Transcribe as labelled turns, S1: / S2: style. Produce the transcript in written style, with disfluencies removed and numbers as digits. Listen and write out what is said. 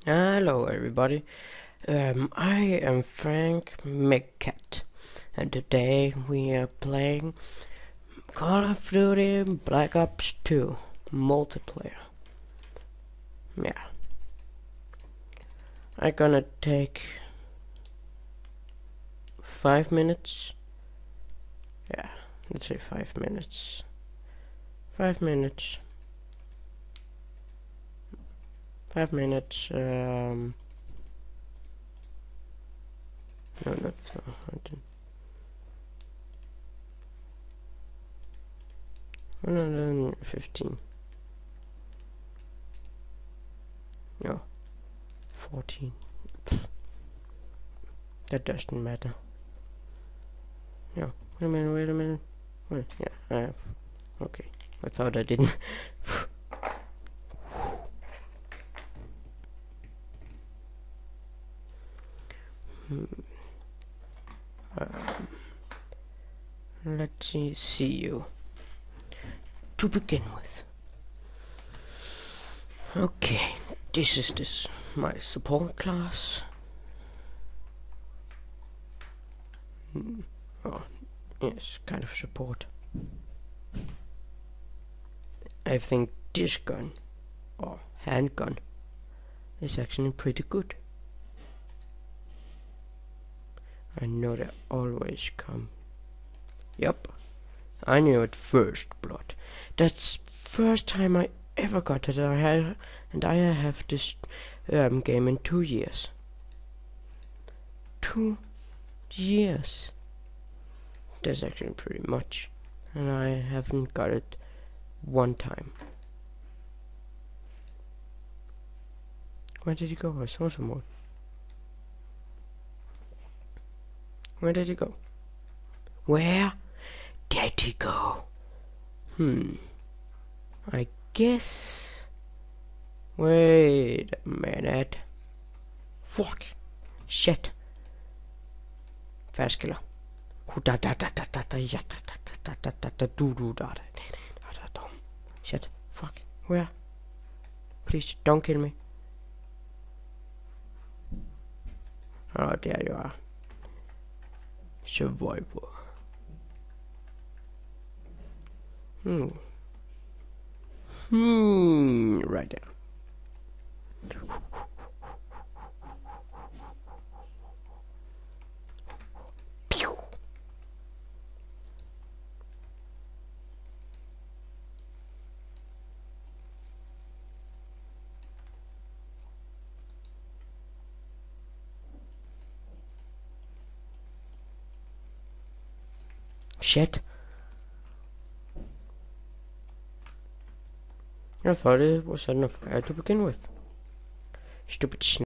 S1: Hello everybody, I am Frank McCat, and today we are playing Call of Duty Black Ops 2 multiplayer. Yeah, I'm gonna take 5 minutes. Yeah, let's say 5 minutes. 5 minutes. 5 minutes. No, not so. 115. No, 14. That doesn't matter. No, wait a minute. Wait, yeah, I have. Okay, I thought I didn't. Let's see you to begin with. Okay, this is my support class. Oh, yes, kind of support. I think this gun, or handgun, is actually pretty good. I know they always come. Yep, I knew it first blood. That's first time I ever got it. I have this game in 2 years. 2 years. That's actually pretty much, and I haven't got it one time. Where did he go? I saw someone. Where did he go? Where did he go? I guess. Wait a minute. Fuck. Shit. Færdskiller. Shit. Fuck. Where? Please don't kill me. Oh, there you are. Survivor. Right there. Pew. Shit. I thought it was on fire to begin with. Stupid snake.